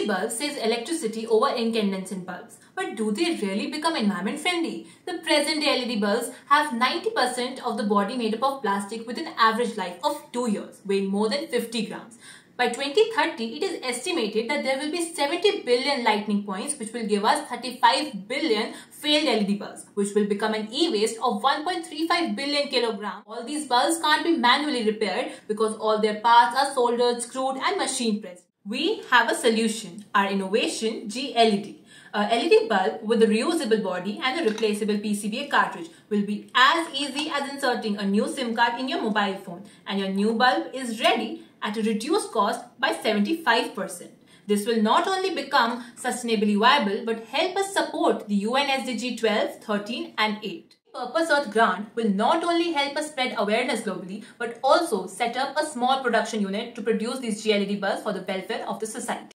bulb saves electricity over incandescent bulbs. But do they really become environment friendly? The present day LED bulbs have 90% of the body made up of plastic with an average life of 2 years, weighing more than 50 grams. By 2030, it is estimated that there will be 70 billion lightning points, which will give us 35 billion failed LED bulbs, which will become an e-waste of 1.35 billion kilograms. All these bulbs can't be manually repaired because all their parts are soldered, screwed and machine pressed. We have a solution, our innovation G-LED. A LED bulb with a reusable body and a replaceable PCBA cartridge will be as easy as inserting a new SIM card in your mobile phone, and your new bulb is ready at a reduced cost by 75%. This will not only become sustainably viable but help us support the UN SDG 12, 13 and 8. Purpose Earth grant will not only help us spread awareness globally but also set up a small production unit to produce these G-LED bulbs for the welfare of the society.